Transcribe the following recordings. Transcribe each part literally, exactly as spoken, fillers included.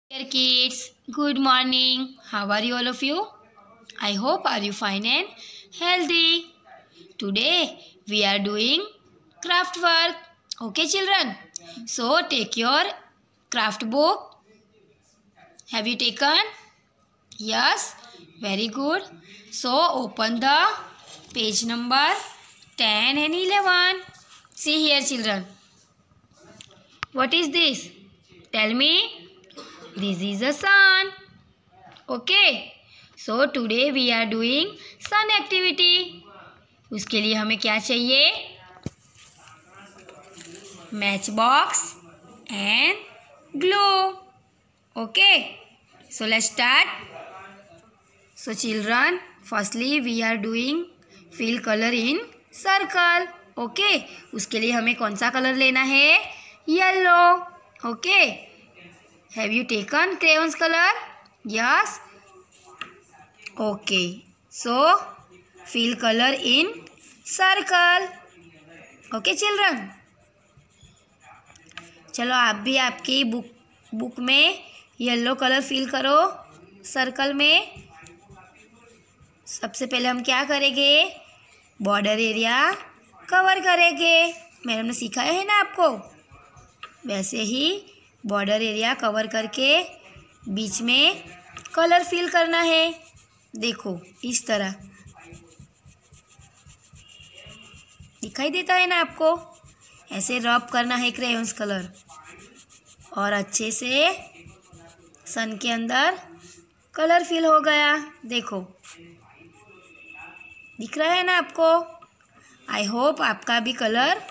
Dear kids, good morning. How are you all of you? I hope are you fine and healthy. Today we are doing craft work. Okay children? So take your craft book. Have you taken? Yes? Very good. So open the page number ten and eleven. See here children. What is this? Tell me. This is a sun. Okay. So today we are doing sun activity. उसके लिए हमें क्या चाहिए? Match box and glue. Okay. So let's start. So children, firstly we are doing fill color in circle. Okay. उसके लिए हमें कौन सा कलर लेना है? Yellow. Okay. Have you taken crayons color? Yes. Okay. So fill color in circle. Okay children. चलो आप भी आपकी बुक बुक में येलो कलर फिल करो सर्कल में. सबसे पहले हम क्या करेंगे? बॉर्डर एरिया कवर करेंगे. मैडम ने सिखाया है ना आपको. वैसे ही बॉर्डर एरिया कवर करके बीच में कलर फिल करना है. देखो इस तरह दिखाई देता है ना आपको. ऐसे रब करना है क्रेयॉन्स कलर और अच्छे से सन के अंदर कलर फिल हो गया. देखो दिख रहा है ना आपको. आई होप आपका भी कलर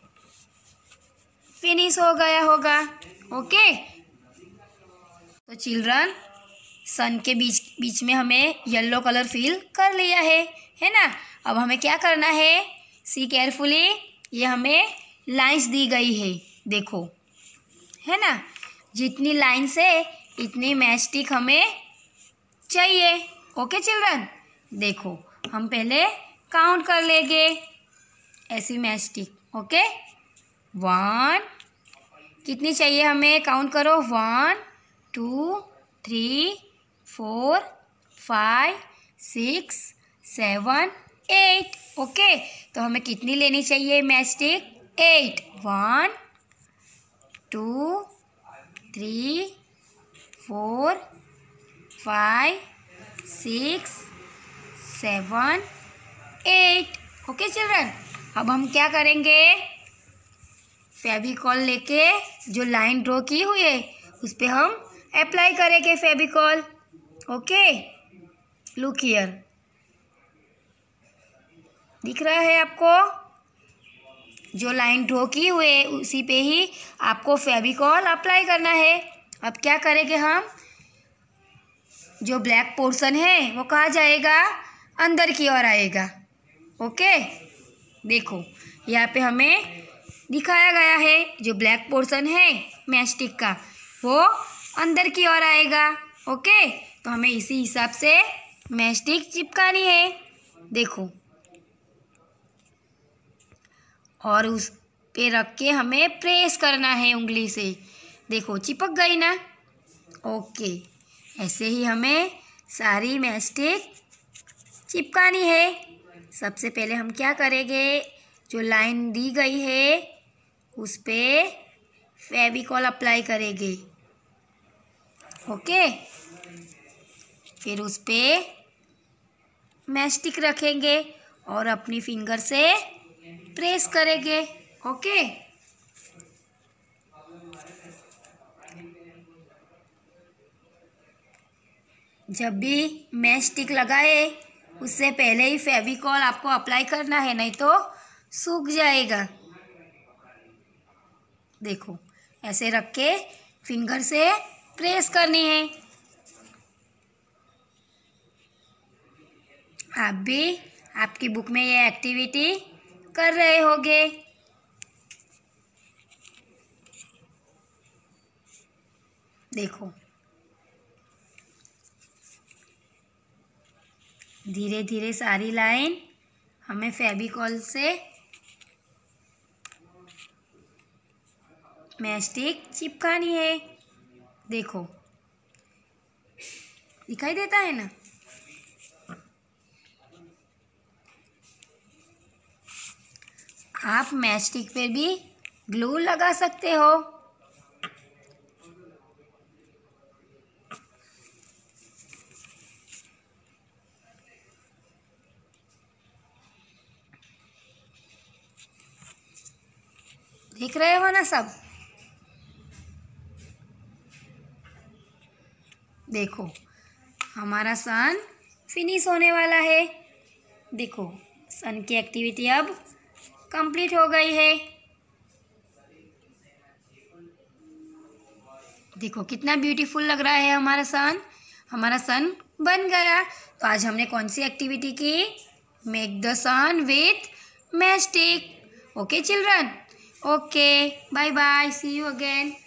फिनिश हो गया होगा. ओके. तो चिल्ड्रन सन के बीच बीच में हमें येलो कलर फिल कर लिया है है ना. अब हमें क्या करना है? See carefully. ये हमें लाइंस दी गई है. देखो है ना. जितनी लाइंस है इतनी मैचस्टिक हमें चाहिए. Okay children. देखो हम पहले काउंट कर लेंगे ऐसी मैचस्टिक. ओके. वन. कितनी चाहिए हमें? काउंट करो. One two three four five six seven eight. Okay. तो हमें कितनी लेनी चाहिए matchstick? Eight. One two three four five six seven eight. Okay children. अब हम क्या करेंगे? फेविकॉल लेके जो लाइन ड्रॉ की हुई है उस पर हम अप्लाई करेंगे फेविकॉल. ओके. Look here. दिख रहा है आपको? जो लाइन ड्रॉ की हुई है उसी पे ही आपको फेविकॉल अप्लाई करना है. अब क्या करेंगे हम? जो ब्लैक पोर्शन है वो कहाँ जाएगा? अंदर की ओर आएगा. ओके. देखो यहाँ पे हमें दिखाया गया है जो ब्लैक पोर्शन है मैचस्टिक का वो अंदर की ओर आएगा. ओके. तो हमें इसी हिसाब से मैचस्टिक चिपकानी है. देखो और उस पे रख के हमें प्रेस करना है उंगली से. देखो चिपक गई ना. ओके. ऐसे ही हमें सारी मैचस्टिक चिपकानी है. सबसे पहले हम क्या करेंगे? जो लाइन दी गई है उस पे फेविकॉल अप्लाई करेंगे. ओके. फिर उस पे मैचस्टिक रखेंगे और अपनी फिंगर से प्रेस करेंगे. ओके. जब भी मैचस्टिक लगाए उससे पहले ही फेविकॉल आपको अप्लाई करना है, नहीं तो सूख जाएगा. देखो ऐसे रख के फिंगर से प्रेस करनी है. आप भी आपकी बुक में ये एक्टिविटी कर रहे होंगे. देखो धीरे धीरे सारी लाइन हमें फेविकॉल से मैचस्टिक चिपकानी है. देखो दिखाई देता है ना। आप मैच स्टिक पे भी ग्लू लगा सकते हो। देख रहे हो ना सब। देखो हमारा सन फिनिश होने वाला है। देखो सन की एक्टिविटी अब कंप्लीट हो गई है। देखो कितना ब्यूटीफुल लग रहा है हमारा सन। हमारा सन बन गया। तो आज हमने कौन सी एक्टिविटी की? Make the sun with match okay children, okay bye bye, see you again.